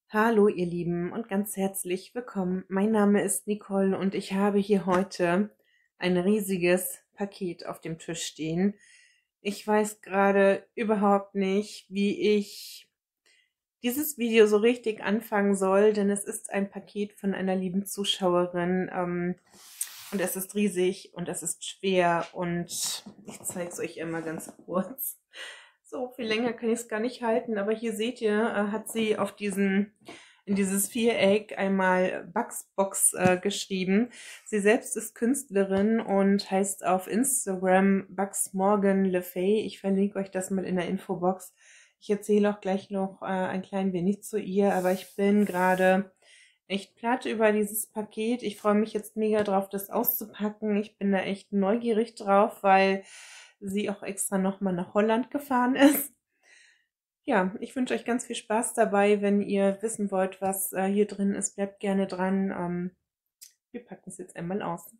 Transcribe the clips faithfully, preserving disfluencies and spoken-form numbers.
Hallo ihr Lieben und ganz herzlich willkommen. Mein Name ist Nicole und ich habe hier heute ein riesiges Paket auf dem Tisch stehen. Ich weiß gerade überhaupt nicht, wie ich dieses Video so richtig anfangen soll, denn es ist ein Paket von einer lieben Zuschauerin ähm, und es ist riesig und es ist schwer und ich zeige es euch immer ganz kurz. So viel länger kann ich es gar nicht halten, aber hier seht ihr, äh, hat sie auf diesen, in dieses Viereck einmal Bugsbox äh, geschrieben. Sie selbst ist Künstlerin und heißt auf Instagram Bugs Morgan Le Fay. Ich verlinke euch das mal in der Infobox. Ich erzähle auch gleich noch äh, ein klein wenig zu ihr, aber ich bin gerade echt platt über dieses Paket. Ich freue mich jetzt mega drauf, das auszupacken. Ich bin da echt neugierig drauf, weil sie auch extra nochmal nach Holland gefahren ist. Ja, ich wünsche euch ganz viel Spaß dabei. Wenn ihr wissen wollt, was äh, hier drin ist, bleibt gerne dran. Ähm, wir packen es jetzt einmal aus.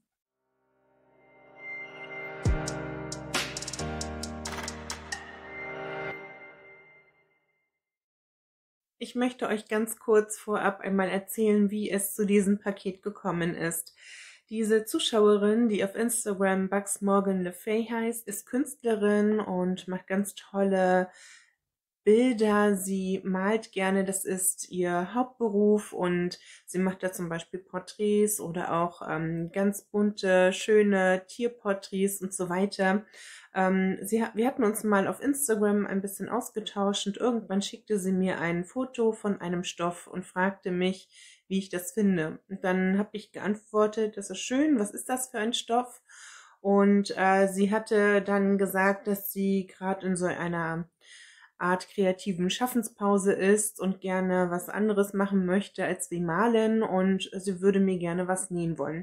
Ich möchte euch ganz kurz vorab einmal erzählen, wie es zu diesem Paket gekommen ist. Diese Zuschauerin, die auf Instagram Bugs Morgan Le Fay heißt, ist Künstlerin und macht ganz tolle Bilder. Sie malt gerne, das ist ihr Hauptberuf und sie macht da zum Beispiel Porträts oder auch ähm, ganz bunte, schöne Tierporträts und so weiter. Ähm, sie, wir hatten uns mal auf Instagram ein bisschen ausgetauscht und irgendwann schickte sie mir ein Foto von einem Stoff und fragte mich, wie ich das finde. Und dann habe ich geantwortet, das ist schön, was ist das für ein Stoff? Und äh, sie hatte dann gesagt, dass sie gerade in so einer Art kreativen Schaffenspause ist und gerne was anderes machen möchte als wie malen und sie würde mir gerne was nähen wollen.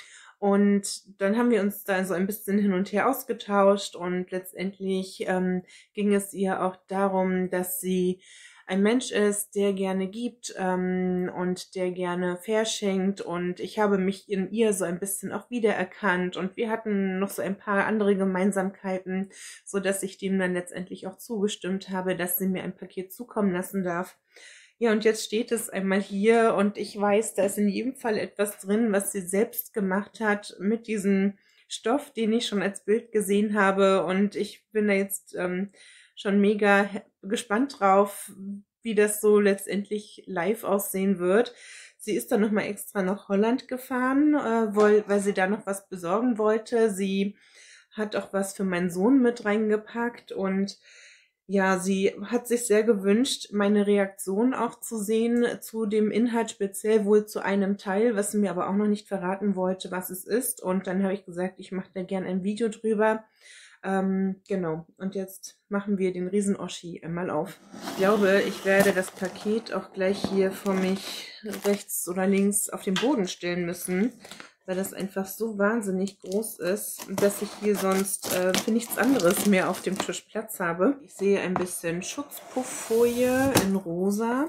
Und dann haben wir uns da so ein bisschen hin und her ausgetauscht und letztendlich ähm, ging es ihr auch darum, dass sie ein Mensch ist, der gerne gibt ähm, und der gerne verschenkt und ich habe mich in ihr so ein bisschen auch wiedererkannt und wir hatten noch so ein paar andere Gemeinsamkeiten, so dass ich dem dann letztendlich auch zugestimmt habe, dass sie mir ein Paket zukommen lassen darf. Ja, und jetzt steht es einmal hier und ich weiß, da ist in jedem Fall etwas drin, was sie selbst gemacht hat mit diesem Stoff, den ich schon als Bild gesehen habe und ich bin da jetzt ähm, schon mega gespannt drauf, wie das so letztendlich live aussehen wird. Sie ist dann nochmal extra nach Holland gefahren, äh, weil, weil sie da noch was besorgen wollte. Sie hat auch was für meinen Sohn mit reingepackt und ja, sie hat sich sehr gewünscht, meine Reaktion auch zu sehen zu dem Inhalt, speziell wohl zu einem Teil, was sie mir aber auch noch nicht verraten wollte, was es ist. Und dann habe ich gesagt, ich mache da gern ein Video drüber. Ähm, genau, und jetzt machen wir den Riesen-Oschi einmal auf. Ich glaube, ich werde das Paket auch gleich hier vor mich rechts oder links auf den Boden stellen müssen, weil das einfach so wahnsinnig groß ist, dass ich hier sonst äh, für nichts anderes mehr auf dem Tisch Platz habe. Ich sehe ein bisschen Schutzpufffolie in rosa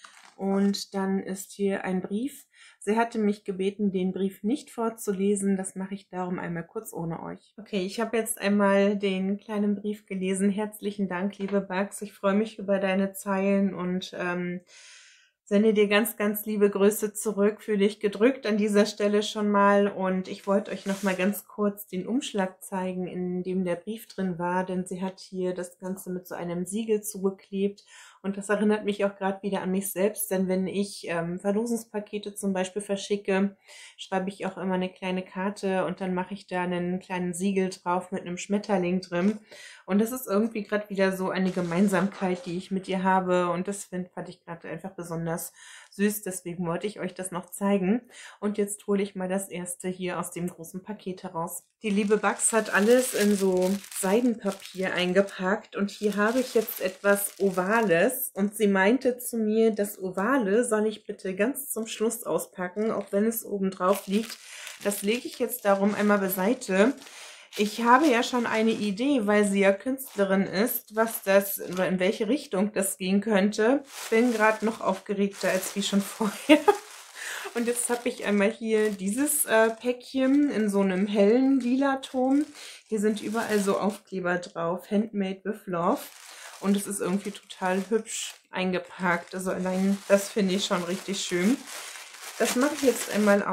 und dann ist hier ein Brief. Sie hatte mich gebeten, den Brief nicht vorzulesen. Das mache ich darum einmal kurz ohne euch. Okay, ich habe jetzt einmal den kleinen Brief gelesen. Herzlichen Dank, liebe Bugs. Ich freue mich über deine Zeilen und ähm, sende dir ganz, ganz liebe Grüße zurück. Fühle dich gedrückt an dieser Stelle schon mal. Und ich wollte euch noch mal ganz kurz den Umschlag zeigen, in dem der Brief drin war. Denn sie hat hier das Ganze mit so einem Siegel zugeklebt. Und das erinnert mich auch gerade wieder an mich selbst, denn wenn ich ähm, Verlosungspakete zum Beispiel verschicke, schreibe ich auch immer eine kleine Karte und dann mache ich da einen kleinen Siegel drauf mit einem Schmetterling drin. Und das ist irgendwie gerade wieder so eine Gemeinsamkeit, die ich mit ihr habe und das find, fand ich gerade einfach besonders süß, deswegen wollte ich euch das noch zeigen. Und jetzt hole ich mal das erste hier aus dem großen Paket heraus. Die liebe Bugs hat alles in so Seidenpapier eingepackt und hier habe ich jetzt etwas Ovales und sie meinte zu mir, das Ovale soll ich bitte ganz zum Schluss auspacken, auch wenn es oben drauf liegt. Das lege ich jetzt darum einmal beiseite. Ich habe ja schon eine Idee, weil sie ja Künstlerin ist, was das oder in welche Richtung das gehen könnte. Bin gerade noch aufgeregter als wie schon vorher. Und jetzt habe ich einmal hier dieses äh, Päckchen in so einem hellen lila Ton. Hier sind überall so Aufkleber drauf, Handmade with Love. und es ist irgendwie total hübsch eingepackt. Also allein das finde ich schon richtig schön. Das mache ich jetzt einmal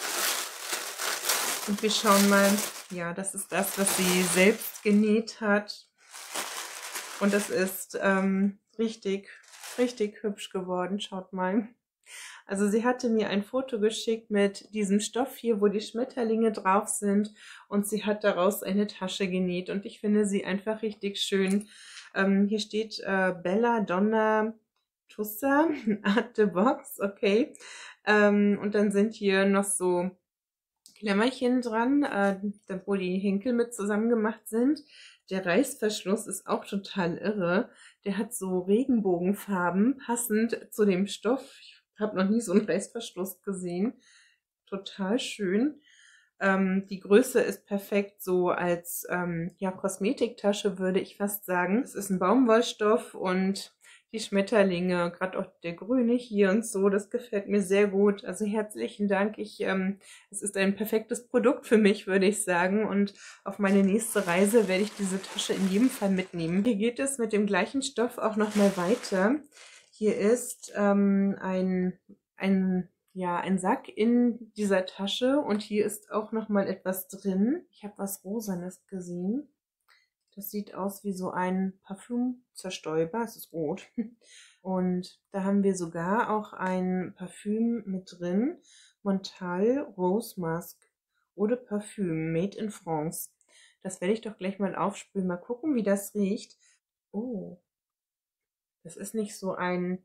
auf und wir schauen mal. Ja, das ist das, was sie selbst genäht hat und das ist ähm, richtig, richtig hübsch geworden. Schaut mal. Also sie hatte mir ein Foto geschickt mit diesem Stoff hier, wo die Schmetterlinge drauf sind und sie hat daraus eine Tasche genäht und ich finde sie einfach richtig schön. Ähm, hier steht äh, Bella Donna Tussa Art the Box, okay. Ähm, und dann sind hier noch so Klemmerchen dran, äh, wo die Henkel mit zusammen gemacht sind. Der Reißverschluss ist auch total irre. Der hat so Regenbogenfarben, passend zu dem Stoff. Ich habe noch nie so einen Reißverschluss gesehen. Total schön. Ähm, die Größe ist perfekt so als ähm, ja, Kosmetiktasche, würde ich fast sagen. Es ist ein Baumwollstoff und die Schmetterlinge, gerade auch der Grüne hier und so, das gefällt mir sehr gut. Also herzlichen Dank. Ich, ähm, es ist ein perfektes Produkt für mich, würde ich sagen. Und auf meine nächste Reise werde ich diese Tasche in jedem Fall mitnehmen. Hier geht es mit dem gleichen Stoff auch nochmal weiter. Hier ist ähm, ein, ein, ja, ein Sack in dieser Tasche und hier ist auch nochmal etwas drin. Ich habe was Rosanes gesehen. Das sieht aus wie so ein Parfümzerstäuber. Es ist rot. Und da haben wir sogar auch ein Parfüm mit drin. Montal Rose Musk Eau de Parfum Made in France. Das werde ich doch gleich mal aufsprühen. Mal gucken, wie das riecht. Oh, das ist nicht so ein...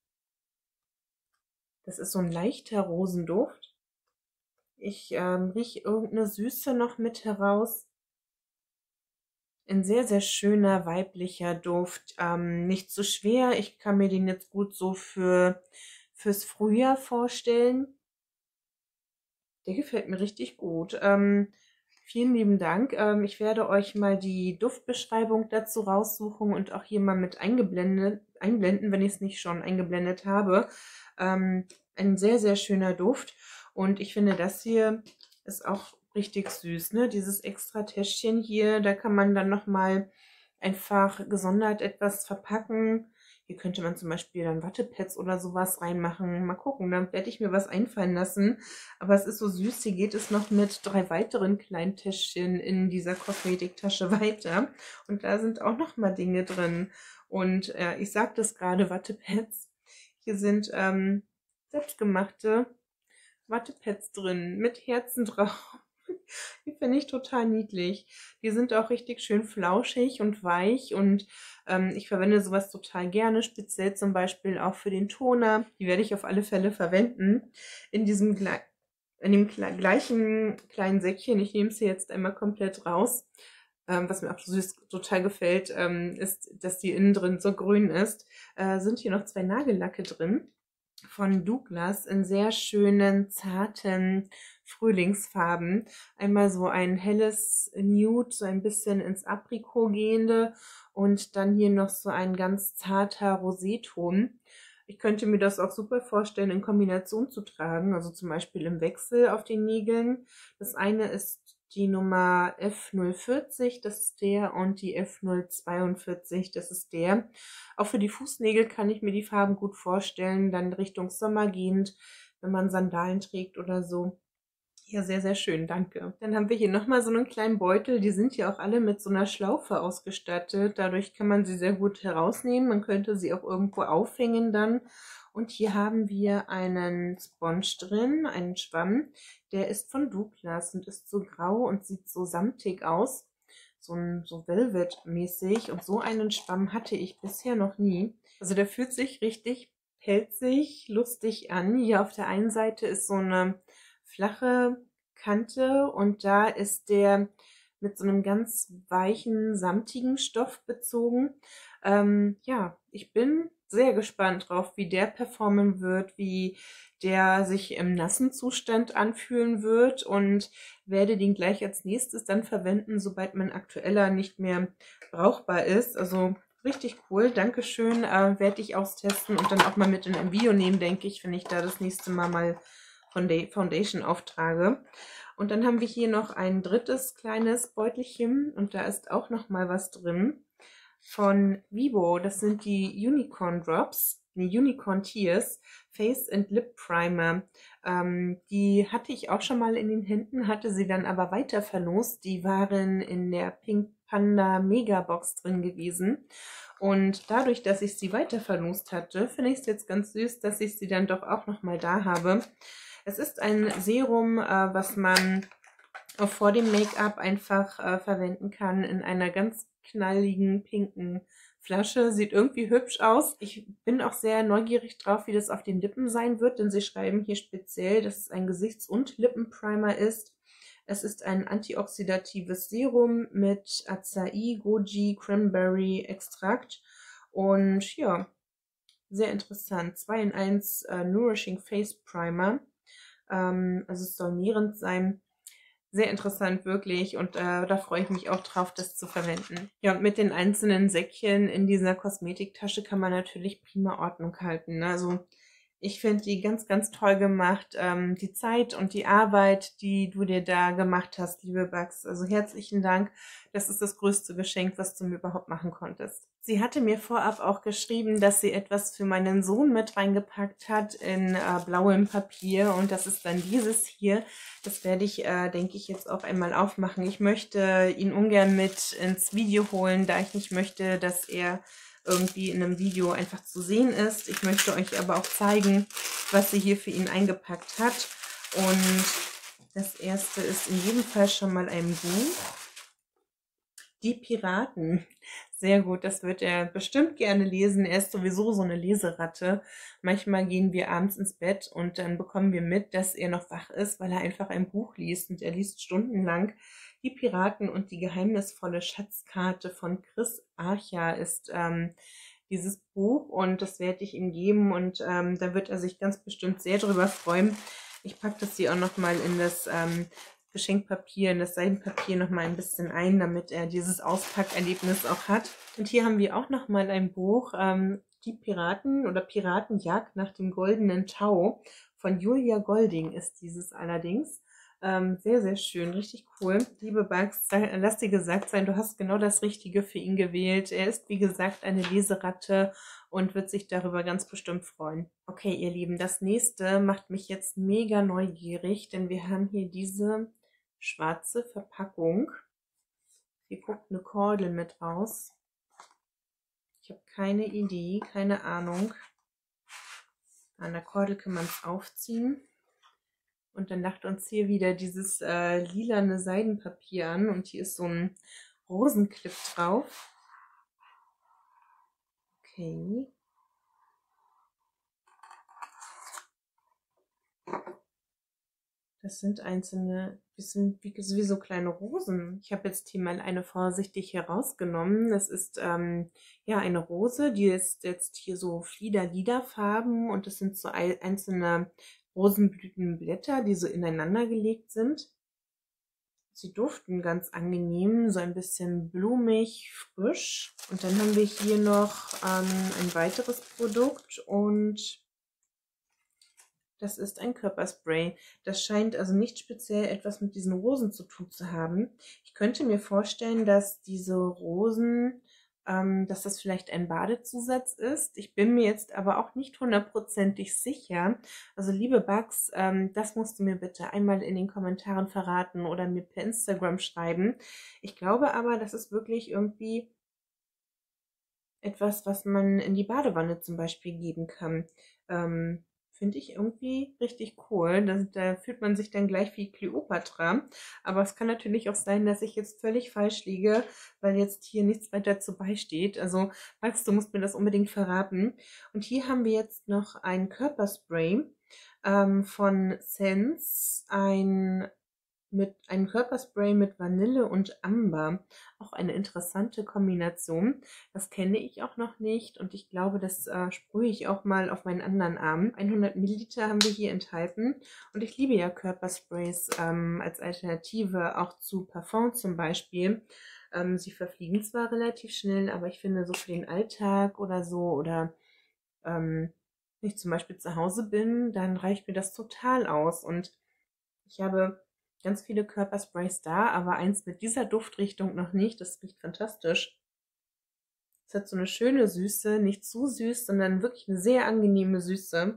Das ist so ein leichter Rosenduft. Ich ähm, rieche irgendeine Süße noch mit heraus. Ein sehr, sehr schöner weiblicher Duft. Ähm, nicht so schwer. Ich kann mir den jetzt gut so für fürs Frühjahr vorstellen. Der gefällt mir richtig gut. Ähm, vielen lieben Dank. Ähm, ich werde euch mal die Duftbeschreibung dazu raussuchen und auch hier mal mit eingeblendet, einblenden, wenn ich es nicht schon eingeblendet habe. Ähm, ein sehr, sehr schöner Duft. Und ich finde, das hier ist auch richtig süß, ne? Dieses extra Täschchen hier, da kann man dann nochmal einfach gesondert etwas verpacken. Hier könnte man zum Beispiel dann Wattepads oder sowas reinmachen. Mal gucken, dann werde ich mir was einfallen lassen. Aber es ist so süß, hier geht es noch mit drei weiteren kleinen Täschchen in dieser Kosmetiktasche weiter. Und da sind auch nochmal Dinge drin. Und äh, ich sagte es gerade, Wattepads. Hier sind ähm, selbstgemachte Wattepads drin mit Herzen drauf. Die finde ich total niedlich. Die sind auch richtig schön flauschig und weich und ähm, ich verwende sowas total gerne, speziell zum Beispiel auch für den Toner. Die werde ich auf alle Fälle verwenden. In diesem Gle in dem gleichen kleinen Säckchen, ich nehme es hier jetzt einmal komplett raus, ähm, was mir auch süß total gefällt, ähm, ist, dass die innen drin so grün ist, äh, sind hier noch zwei Nagellacke drin von Douglas in sehr schönen, zarten Frühlingsfarben. Einmal so ein helles Nude, so ein bisschen ins Aprikot gehende und dann hier noch so ein ganz zarter Roséton. Ich könnte mir das auch super vorstellen, in Kombination zu tragen, also zum Beispiel im Wechsel auf den Nägeln. Das eine ist die Nummer F null vierzig, das ist der, und die F null zweiundvierzig, das ist der. Auch für die Fußnägel kann ich mir die Farben gut vorstellen, dann Richtung Sommer gehend, wenn man Sandalen trägt oder so. Ja, sehr, sehr schön, danke. Dann haben wir hier nochmal so einen kleinen Beutel. Die sind ja auch alle mit so einer Schlaufe ausgestattet. Dadurch kann man sie sehr gut herausnehmen. Man könnte sie auch irgendwo aufhängen dann. Und hier haben wir einen Sponge drin, einen Schwamm. Der ist von Douglas und ist so grau und sieht so samtig aus. So, ein, so Velvet-mäßig. Und so einen Schwamm hatte ich bisher noch nie. Also der fühlt sich richtig pelzig, lustig an. Hier auf der einen Seite ist so eine flache Kante und da ist der mit so einem ganz weichen, samtigen Stoff bezogen. Ähm, ja, ich bin sehr gespannt drauf, wie der performen wird, wie der sich im nassen Zustand anfühlen wird und werde den gleich als nächstes dann verwenden, sobald mein aktueller nicht mehr brauchbar ist. Also richtig cool, Dankeschön, äh, werde ich austesten und dann auch mal mit in ein Video nehmen, denke ich, wenn ich da das nächste Mal mal Foundation auftrage. Und dann haben wir hier noch ein drittes kleines Beutelchen und da ist auch noch mal was drin. von Vivo. Das sind die Unicorn Drops, die Unicorn Tears Face and Lip Primer. Ähm, die hatte ich auch schon mal in den Händen, hatte sie dann aber weiter verlost. Die waren in der Pink Panda Mega Box drin gewesen. Und dadurch, dass ich sie weiter verlost hatte, finde ich es jetzt ganz süß, dass ich sie dann doch auch nochmal da habe. Es ist ein Serum, äh, was man auch vor dem Make-up einfach äh, verwenden kann in einer ganz knalligen, pinken Flasche. Sieht irgendwie hübsch aus. Ich bin auch sehr neugierig drauf, wie das auf den Lippen sein wird, denn sie schreiben hier speziell, dass es ein Gesichts- und Lippenprimer ist. Es ist ein antioxidatives Serum mit Acai, Goji, Cranberry Extrakt und ja, sehr interessant. zwei in eins äh, Nourishing Face Primer. Ähm, also es soll nährend sein. Sehr interessant, wirklich. Und äh, da freue ich mich auch drauf, das zu verwenden. Ja, und mit den einzelnen Säckchen in dieser Kosmetiktasche kann man natürlich prima Ordnung halten. Ne? Also ich finde die ganz, ganz toll gemacht. Ähm, die Zeit und die Arbeit, die du dir da gemacht hast, liebe Bugs. Also herzlichen Dank. Das ist das größte Geschenk, was du mir überhaupt machen konntest. Sie hatte mir vorab auch geschrieben, dass sie etwas für meinen Sohn mit reingepackt hat in äh, blauem Papier. Und das ist dann dieses hier. Das werde ich, äh, denke ich, jetzt auch einmal aufmachen. Ich möchte ihn ungern mit ins Video holen, da ich nicht möchte, dass er irgendwie in einem Video einfach zu sehen ist. Ich möchte euch aber auch zeigen, was sie hier für ihn eingepackt hat. Und das erste ist in jedem Fall schon mal ein Buch. Die Piraten. Sehr gut, das wird er bestimmt gerne lesen. Er ist sowieso so eine Leseratte. Manchmal gehen wir abends ins Bett und dann bekommen wir mit, dass er noch wach ist, weil er einfach ein Buch liest. Und er liest stundenlang. Die Piraten und die geheimnisvolle Schatzkarte von Chris Archer ist ähm, dieses Buch. Und das werde ich ihm geben. Und ähm, da wird er sich ganz bestimmt sehr drüber freuen. Ich packe das hier auch nochmal in das ähm, Geschenkpapier, in das Seidenpapier noch mal ein bisschen ein, damit er dieses Auspackerlebnis auch hat. Und hier haben wir auch noch mal ein Buch, ähm, Die Piraten oder Piratenjagd nach dem goldenen Tau von Julia Golding ist dieses allerdings. Ähm, sehr, sehr schön, richtig cool. Liebe Bugs, lass dir gesagt sein, du hast genau das Richtige für ihn gewählt. Er ist, wie gesagt, eine Leseratte und wird sich darüber ganz bestimmt freuen. Okay, ihr Lieben, das nächste macht mich jetzt mega neugierig, denn wir haben hier diese schwarze Verpackung. Hier guckt eine Kordel mit raus. Ich habe keine Idee, keine Ahnung. An der Kordel kann man es aufziehen. Und dann lacht uns hier wieder dieses äh, lilane Seidenpapier an. Und hier ist so ein Rosenclip drauf. Okay. Das sind einzelne, das sind wie, wie so kleine Rosen. Ich habe jetzt hier mal eine vorsichtig herausgenommen. Das ist ähm, ja eine Rose, die ist jetzt hier so Flieder-Lila-Farben und das sind so einzelne Rosenblütenblätter, die so ineinander gelegt sind. Sie duften ganz angenehm, so ein bisschen blumig, frisch. Und dann haben wir hier noch ähm, ein weiteres Produkt und das ist ein Körperspray. Das scheint also nicht speziell etwas mit diesen Rosen zu tun zu haben. Ich könnte mir vorstellen, dass diese Rosen, ähm, dass das vielleicht ein Badezusatz ist. Ich bin mir jetzt aber auch nicht hundertprozentig sicher. Also liebe Bugs, ähm, das musst du mir bitte einmal in den Kommentaren verraten oder mir per Instagram schreiben. Ich glaube aber, das ist wirklich irgendwie etwas, was man in die Badewanne zum Beispiel geben kann. Ähm, Finde ich irgendwie richtig cool. Da, da fühlt man sich dann gleich wie Kleopatra. Aber es kann natürlich auch sein, dass ich jetzt völlig falsch liege, weil jetzt hier nichts weiter dazu beisteht. Also, Max, du musst mir das unbedingt verraten. Und hier haben wir jetzt noch ein Körperspray ähm, von Sense. Ein mit einem Körperspray mit Vanille und Amber. Auch eine interessante Kombination. Das kenne ich auch noch nicht und ich glaube, das äh, sprühe ich auch mal auf meinen anderen Arm. hundert Milliliter haben wir hier enthalten und ich liebe ja Körpersprays ähm, als Alternative auch zu Parfum zum Beispiel. Ähm, sie verfliegen zwar relativ schnell, aber ich finde so für den Alltag oder so oder ähm, wenn ich zum Beispiel zu Hause bin, dann reicht mir das total aus und ich habe ganz viele Körpersprays da, aber eins mit dieser Duftrichtung noch nicht. Das riecht fantastisch. Es hat so eine schöne Süße, nicht zu süß, sondern wirklich eine sehr angenehme Süße.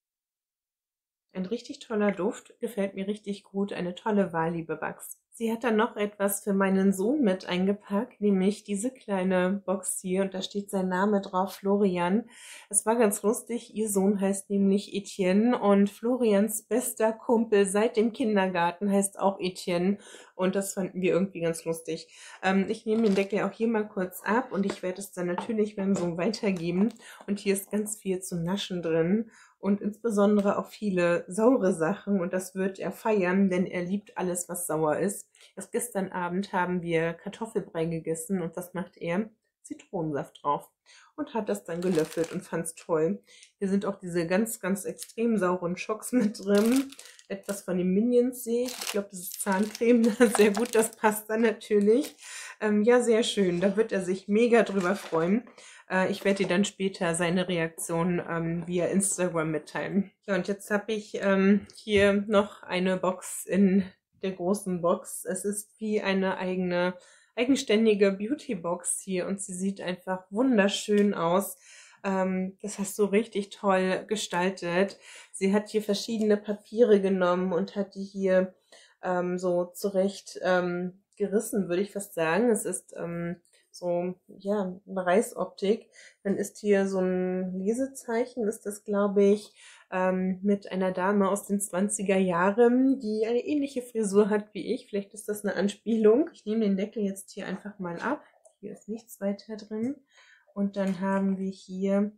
Ein richtig toller Duft, gefällt mir richtig gut, eine tolle Wahl, liebe Bugs. Sie hat dann noch etwas für meinen Sohn mit eingepackt, nämlich diese kleine Box hier und da steht sein Name drauf, Florian. Es war ganz lustig, ihr Sohn heißt nämlich Etienne und Florians bester Kumpel seit dem Kindergarten heißt auch Etienne und das fanden wir irgendwie ganz lustig. Ähm, ich nehme den Deckel auch hier mal kurz ab und ich werde es dann natürlich meinem Sohn weitergeben und hier ist ganz viel zum Naschen drin. Und insbesondere auch viele saure Sachen und das wird er feiern, denn er liebt alles, was sauer ist. Erst gestern Abend haben wir Kartoffelbrei gegessen und was macht er? Zitronensaft drauf und hat das dann gelöffelt und fand es toll. Hier sind auch diese ganz, ganz extrem sauren Schocks mit drin. Etwas von den Minions sehe ich. Ich glaube, das ist Zahncreme. Sehr gut, das passt dann natürlich. Ähm, ja, sehr schön. Da wird er sich mega drüber freuen. Ich werde dir dann später seine Reaktion ähm, via Instagram mitteilen. Ja, und jetzt habe ich ähm, hier noch eine Box in der großen Box. Es ist wie eine eigene, eigenständige Beauty-Box hier und sie sieht einfach wunderschön aus. Ähm, das hast du richtig toll gestaltet. Sie hat hier verschiedene Papiere genommen und hat die hier ähm, so zurecht ähm, gerissen, würde ich fast sagen. Es ist ähm, so, ja, eine Reißoptik. Dann ist hier so ein Lesezeichen, ist das, glaube ich, ähm, mit einer Dame aus den zwanziger Jahren, die eine ähnliche Frisur hat wie ich. Vielleicht ist das eine Anspielung. Ich nehme den Deckel jetzt hier einfach mal ab. Hier ist nichts weiter drin. Und dann haben wir hier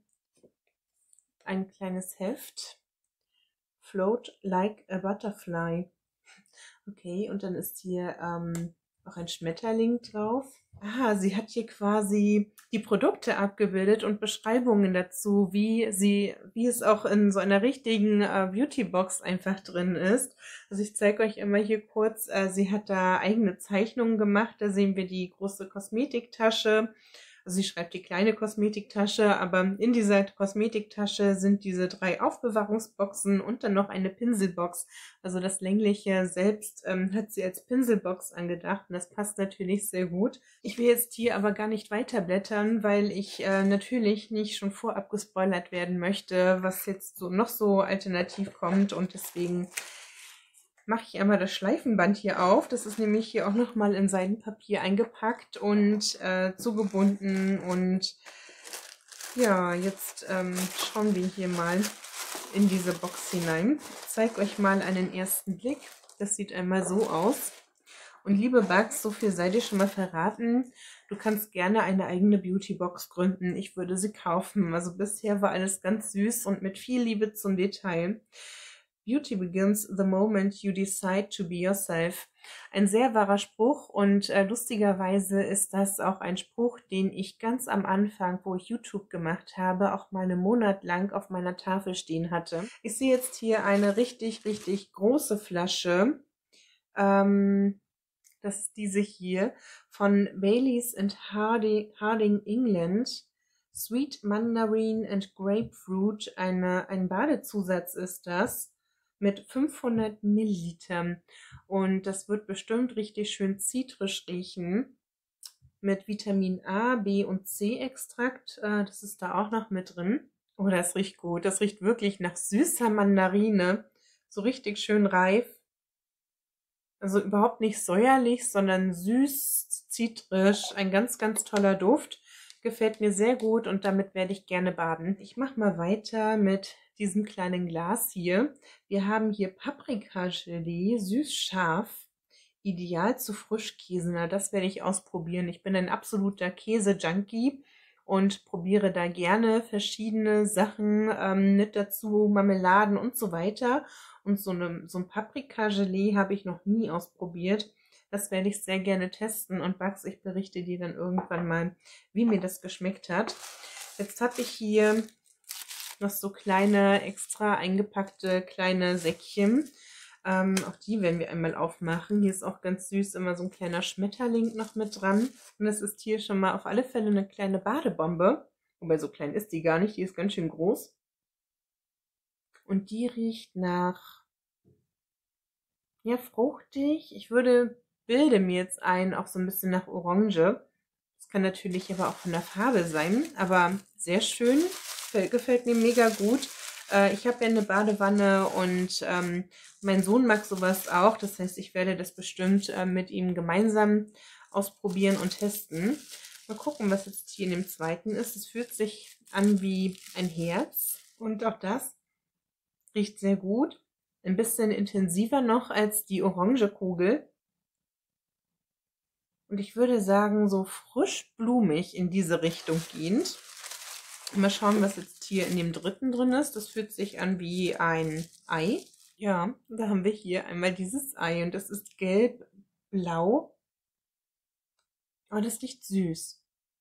ein kleines Heft. Float like a butterfly. Okay, und dann ist hier ähm, auch ein Schmetterling drauf. Ah, sie hat hier quasi die Produkte abgebildet und Beschreibungen dazu, wie sie, wie es auch in so einer richtigen äh, Beauty-Box einfach drin ist. Also ich zeige euch immer hier kurz, äh, sie hat da eigene Zeichnungen gemacht. Da sehen wir die große Kosmetiktasche. Also sie schreibt die kleine Kosmetiktasche, aber in dieser Kosmetiktasche sind diese drei Aufbewahrungsboxen und dann noch eine Pinselbox. Also das längliche selbst ähm, hat sie als Pinselbox angedacht und das passt natürlich sehr gut. Ich will jetzt hier aber gar nicht weiterblättern, weil ich äh, natürlich nicht schon vorab gespoilert werden möchte, was jetzt so noch so alternativ kommt und deswegen mache ich einmal das Schleifenband hier auf. Das ist nämlich hier auch nochmal in Seidenpapier eingepackt und äh, zugebunden. Und ja, jetzt ähm, schauen wir hier mal in diese Box hinein. Ich zeige euch mal einen ersten Blick. Das sieht einmal so aus. Und liebe Bugs, so viel sei dir schon mal verraten. Du kannst gerne eine eigene Beauty-Box gründen. Ich würde sie kaufen. Also bisher war alles ganz süß und mit viel Liebe zum Detail. Beauty begins the moment you decide to be yourself. Ein sehr wahrer Spruch und äh, lustigerweise ist das auch ein Spruch, den ich ganz am Anfang, wo ich YouTube gemacht habe, auch mal einen Monat lang auf meiner Tafel stehen hatte. Ich sehe jetzt hier eine richtig, richtig große Flasche. Ähm, das ist diese hier von Baileys and Harding, Harding England. Sweet Mandarin and Grapefruit. Eine, ein Badezusatz ist das mit fünfhundert Millilitern und das wird bestimmt richtig schön zitrisch riechen mit Vitamin A, B und C Extrakt, äh, das ist da auch noch mit drin. Oh, das riecht gut, das riecht wirklich nach süßer Mandarine, so richtig schön reif, also überhaupt nicht säuerlich, sondern süß, zitrisch, ein ganz, ganz toller Duft. Gefällt mir sehr gut und damit werde ich gerne baden. Ich mache mal weiter mit diesem kleinen Glas hier. Wir haben hier Paprika-Gelee, süß-scharf, ideal zu Frischkäse. Na, das werde ich ausprobieren. Ich bin ein absoluter Käse-Junkie und probiere da gerne verschiedene Sachen ähm, mit dazu, Marmeladen und so weiter. Und so, eine, so ein Paprika-Gelee habe ich noch nie ausprobiert. Das werde ich sehr gerne testen und Bugs, ich berichte dir dann irgendwann mal, wie mir das geschmeckt hat. Jetzt habe ich hier noch so kleine, extra eingepackte kleine Säckchen. Ähm, auch die werden wir einmal aufmachen. Hier ist auch ganz süß immer so ein kleiner Schmetterling noch mit dran. Und es ist hier schon mal auf alle Fälle eine kleine Badebombe. Wobei so klein ist die gar nicht, die ist ganz schön groß. Und die riecht nach, ja, fruchtig. Ich würde, bilde mir jetzt ein, auch so ein bisschen nach Orange. Es kann natürlich aber auch von der Farbe sein, aber sehr schön, gefällt mir mega gut. Äh, ich habe ja eine Badewanne und ähm, mein Sohn mag sowas auch. Das heißt, ich werde das bestimmt äh, mit ihm gemeinsam ausprobieren und testen. Mal gucken, was jetzt hier in dem zweiten ist. Es fühlt sich an wie ein Herz und auch das riecht sehr gut. Ein bisschen intensiver noch als die orange Kugel. Und ich würde sagen, so frisch blumig in diese Richtung gehend. Mal schauen, was jetzt hier in dem dritten drin ist. Das fühlt sich an wie ein Ei. Ja, da haben wir hier einmal dieses Ei und das ist gelb-blau. Aber das riecht süß.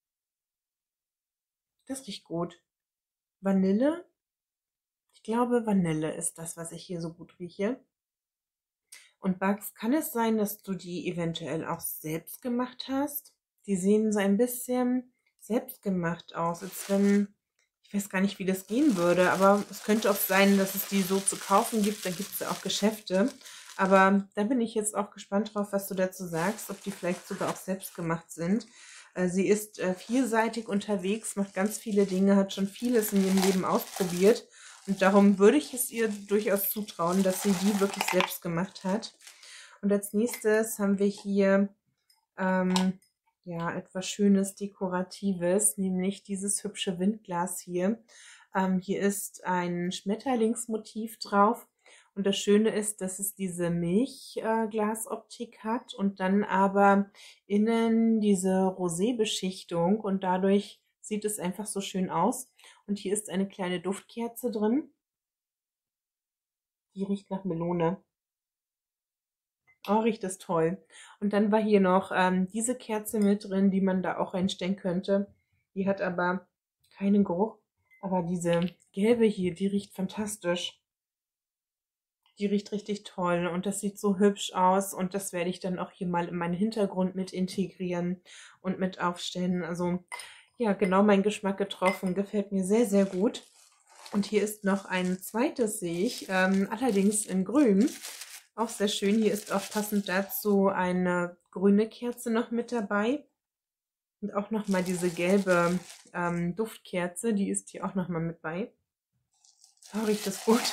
Das riecht gut. Vanille. Ich glaube, Vanille ist das, was ich hier so gut rieche. Und Bugs, kann es sein, dass du die eventuell auch selbst gemacht hast? Die sehen so ein bisschen selbstgemacht aus, als wenn, ich weiß gar nicht, wie das gehen würde, aber es könnte auch sein, dass es die so zu kaufen gibt. Da gibt es ja auch Geschäfte. Aber da bin ich jetzt auch gespannt drauf, was du dazu sagst, ob die vielleicht sogar auch selbst gemacht sind. Äh, sie ist äh, vielseitig unterwegs, macht ganz viele Dinge, hat schon vieles in ihrem Leben ausprobiert. Und darum würde ich es ihr durchaus zutrauen, dass sie die wirklich selbst gemacht hat. Und als nächstes haben wir hier ähm, ja etwas Schönes, Dekoratives, nämlich dieses hübsche Windglas hier. Ähm, hier ist ein Schmetterlingsmotiv drauf. Und das Schöne ist, dass es diese Milchglasoptik hat und dann aber innen diese Rosé-Beschichtung und dadurch sieht es einfach so schön aus. Und hier ist eine kleine Duftkerze drin. Die riecht nach Melone. Oh, riecht das toll. Und dann war hier noch ähm, diese Kerze mit drin, die man da auch reinstellen könnte. Die hat aber keinen Geruch. Aber diese gelbe hier, die riecht fantastisch. Die riecht richtig toll und das sieht so hübsch aus und das werde ich dann auch hier mal in meinen Hintergrund mit integrieren und mit aufstellen. Also ja, genau mein Geschmack getroffen, gefällt mir sehr, sehr gut. Und hier ist noch ein zweites, sehe ich, ähm, allerdings in grün. Auch sehr schön. Hier ist auch passend dazu eine grüne Kerze noch mit dabei. Und auch nochmal diese gelbe ähm, Duftkerze, die ist hier auch nochmal mit bei. Oh, riecht das gut.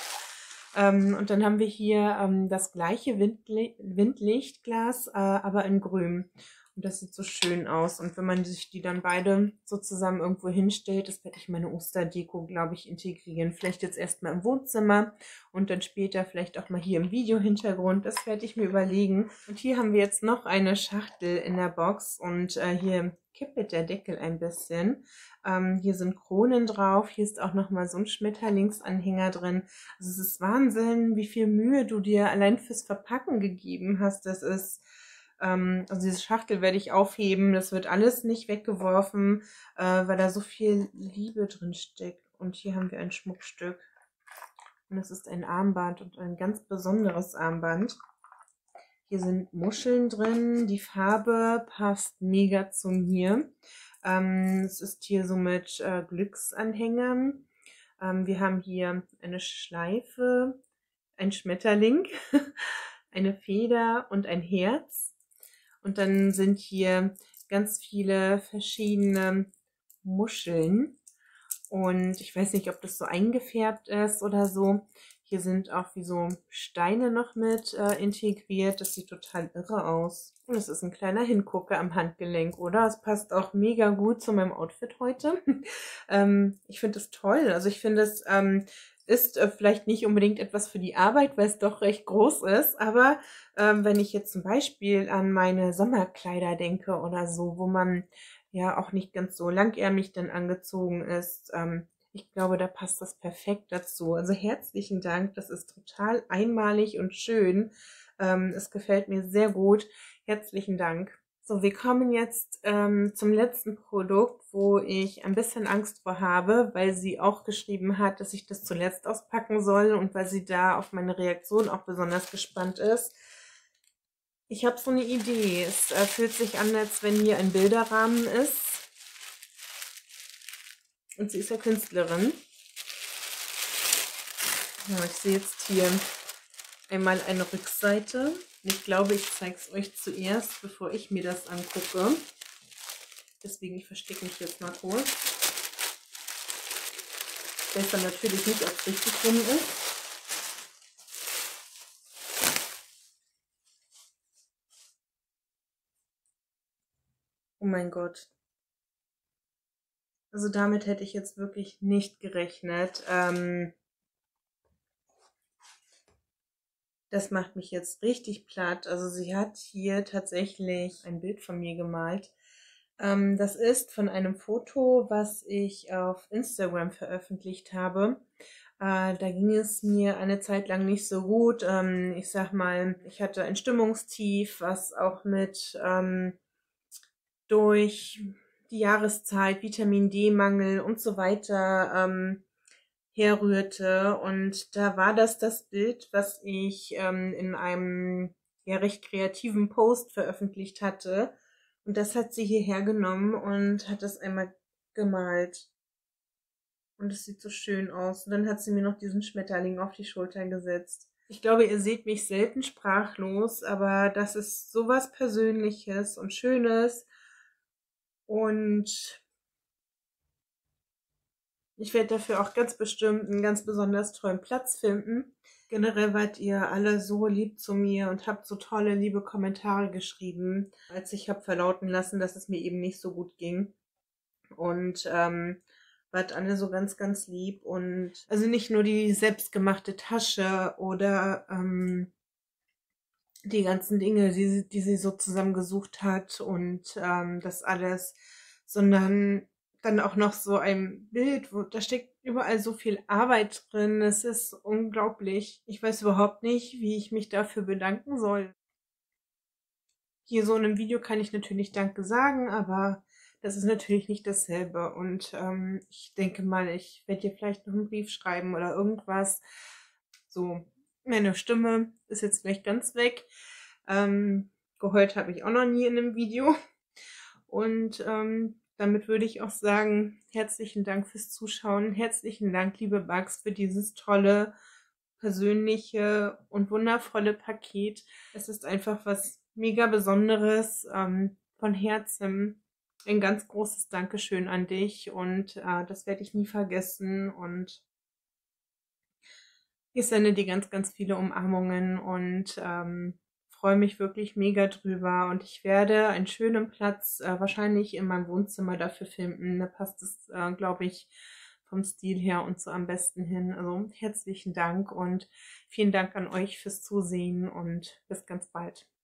Ähm, und dann haben wir hier ähm, das gleiche Windli Windlichtglas, äh, aber in grün. Und das sieht so schön aus. Und wenn man sich die dann beide so zusammen irgendwo hinstellt, das werde ich in meine Osterdeko, glaube ich, integrieren. Vielleicht jetzt erstmal im Wohnzimmer und dann später vielleicht auch mal hier im Videohintergrund. Das werde ich mir überlegen. Und hier haben wir jetzt noch eine Schachtel in der Box und äh, hier kippelt der Deckel ein bisschen. Ähm, hier sind Kronen drauf. Hier ist auch nochmal so ein Schmetterlingsanhänger drin. Also es ist Wahnsinn, wie viel Mühe du dir allein fürs Verpacken gegeben hast. Das ist, ähm, also diese Schachtel werde ich aufheben. Das wird alles nicht weggeworfen, äh, weil da so viel Liebe drin steckt. Und hier haben wir ein Schmuckstück. Und das ist ein Armband und ein ganz besonderes Armband. Hier sind Muscheln drin. Die Farbe passt mega zu mir. Ähm, es ist hier so mit äh, Glücksanhängern. Ähm, wir haben hier eine Schleife, ein Schmetterling, eine Feder und ein Herz. Und dann sind hier ganz viele verschiedene Muscheln. Und ich weiß nicht, ob das so eingefärbt ist oder so. Hier sind auch wie so Steine noch mit äh, integriert. Das sieht total irre aus. Und es ist ein kleiner Hingucker am Handgelenk, oder? Es passt auch mega gut zu meinem Outfit heute. ähm, ich finde es toll. Also ich finde es ähm, ist äh, vielleicht nicht unbedingt etwas für die Arbeit, weil es doch recht groß ist. Aber ähm, wenn ich jetzt zum Beispiel an meine Sommerkleider denke oder so, wo man ja auch nicht ganz so langärmlich dann angezogen ist, ähm, ich glaube, da passt das perfekt dazu. Also herzlichen Dank, das ist total einmalig und schön. Ähm, es gefällt mir sehr gut. Herzlichen Dank. So, wir kommen jetzt ähm, zum letzten Produkt, wo ich ein bisschen Angst vor habe, weil sie auch geschrieben hat, dass ich das zuletzt auspacken soll und weil sie da auf meine Reaktion auch besonders gespannt ist. Ich habe so eine Idee. Es äh, fühlt sich an, als wenn hier ein Bilderrahmen ist. Und sie ist ja Künstlerin. Ja, ich sehe jetzt hier einmal eine Rückseite. Ich glaube, ich zeige es euch zuerst, bevor ich mir das angucke. Deswegen, ich verstecke mich jetzt mal kurz. Ich weiß dann natürlich nicht, ob es richtig rum ist. Oh mein Gott. Also damit hätte ich jetzt wirklich nicht gerechnet. Ähm, das macht mich jetzt richtig platt. Also sie hat hier tatsächlich ein Bild von mir gemalt. Ähm, das ist von einem Foto, was ich auf Instagram veröffentlicht habe. Äh, da ging es mir eine Zeit lang nicht so gut. Ähm, ich sag mal, ich hatte ein Stimmungstief, was auch mit ähm, durch die Jahreszeit, Vitamin D-Mangel und so weiter ähm, herrührte. Und da war das das Bild, was ich ähm, in einem ja recht kreativen Post veröffentlicht hatte. Und das hat sie hierher genommen und hat das einmal gemalt. Und es sieht so schön aus. Und dann hat sie mir noch diesen Schmetterling auf die Schulter gesetzt. Ich glaube, ihr seht mich selten sprachlos, aber das ist sowas Persönliches und Schönes. Und ich werde dafür auch ganz bestimmt einen ganz besonders tollen Platz finden. Generell wart ihr alle so lieb zu mir und habt so tolle, liebe Kommentare geschrieben, als ich habe verlauten lassen, dass es mir eben nicht so gut ging. Und ähm, wart alle so ganz, ganz lieb. Und also nicht nur die selbstgemachte Tasche oder ähm, die ganzen Dinge, die, sie- die sie so zusammengesucht hat und ähm, das alles, sondern dann auch noch so ein Bild, wo da steckt überall so viel Arbeit drin. Es ist unglaublich. Ich weiß überhaupt nicht, wie ich mich dafür bedanken soll. Hier so in einem Video kann ich natürlich Danke sagen, aber das ist natürlich nicht dasselbe. Und ähm, ich denke mal, ich werde dir vielleicht noch einen Brief schreiben oder irgendwas. So, meine Stimme ist jetzt vielleicht ganz weg. Ähm, geheult habe ich auch noch nie in einem Video. Und ähm, damit würde ich auch sagen, herzlichen Dank fürs Zuschauen. Herzlichen Dank, liebe Bugs, für dieses tolle, persönliche und wundervolle Paket. Es ist einfach was mega Besonderes. Ähm, von Herzen ein ganz großes Dankeschön an dich und äh, das werde ich nie vergessen. Und ich sende dir ganz, ganz viele Umarmungen und ähm, freue mich wirklich mega drüber. Und ich werde einen schönen Platz äh, wahrscheinlich in meinem Wohnzimmer dafür finden. Da passt es, äh, glaube ich, vom Stil her und so am besten hin. Also herzlichen Dank und vielen Dank an euch fürs Zusehen und bis ganz bald.